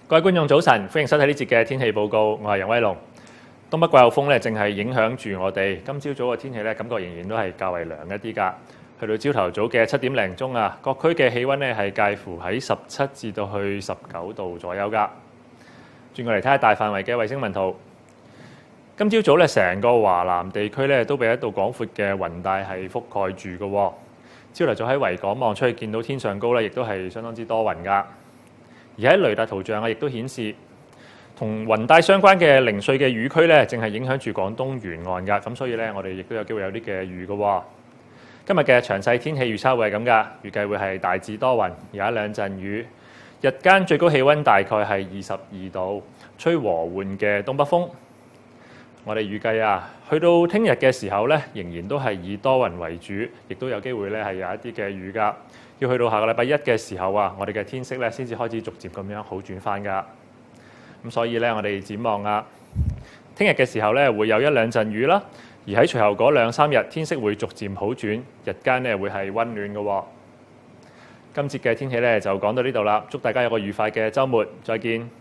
各位觀眾早晨，歡迎收睇呢節嘅天氣報告。我係楊威龍。東北季候風咧，正係影響住我哋。今朝早嘅天氣咧，感覺仍然都係較為涼一啲㗎。去到朝頭早嘅7點零鐘啊，各區嘅氣温咧係介乎喺17至到去19度左右㗎。轉過嚟睇下大範圍嘅衛星雲圖。今朝早咧，成個華南地區咧都被一道廣闊嘅雲帶係覆蓋住嘅。朝頭早喺維港望出去，見到天上高咧，亦都係相當之多雲㗎。而喺雷達圖像啊，亦都顯示同雲帶相關嘅零碎嘅雨區咧，正係影響住廣東沿岸㗎。咁所以咧，我哋亦都有機會有啲嘅雨嘅。今日嘅詳細天氣預測會係咁㗎，預計會係大致多雲，有一兩陣雨。日間最高氣温大概係22度，吹和緩嘅東北風。我哋預計啊，去到聽日嘅時候咧，仍然都係以多雲為主，亦都有機會咧係有一啲嘅雨㗎。要去到下個禮拜一嘅時候啊，我哋嘅天色咧先至開始逐漸咁樣好轉翻㗎。咁所以咧，我哋展望啊，聽日嘅時候咧會有一兩陣雨啦，而喺隨後嗰兩三日天色會逐漸好轉，日間咧會係温暖嘅。今節嘅天氣咧就講到呢度啦，祝大家有個愉快嘅週末，再見。